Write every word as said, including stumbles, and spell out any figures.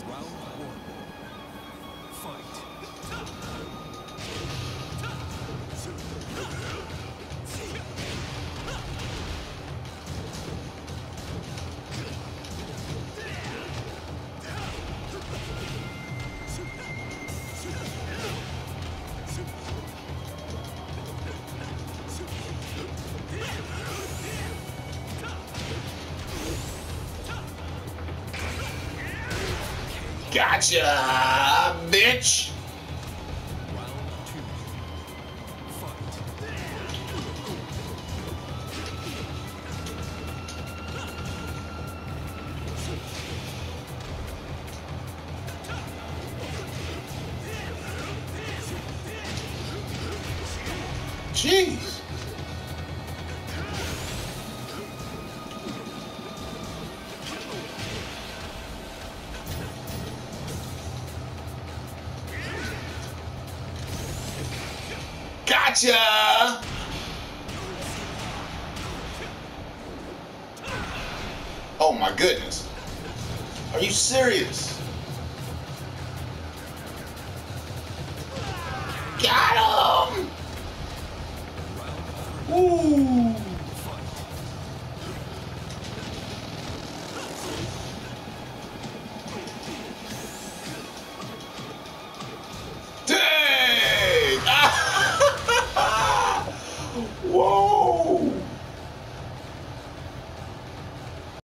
Round one. Fight. Gotcha, bitch! Round two. Fight. Jeez. Gotcha! Oh my goodness. Are you serious? Got him!